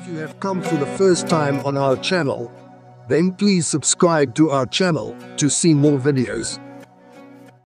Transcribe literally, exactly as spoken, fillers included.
If you have come for the first time on our channel, then please subscribe to our channel to see more videos.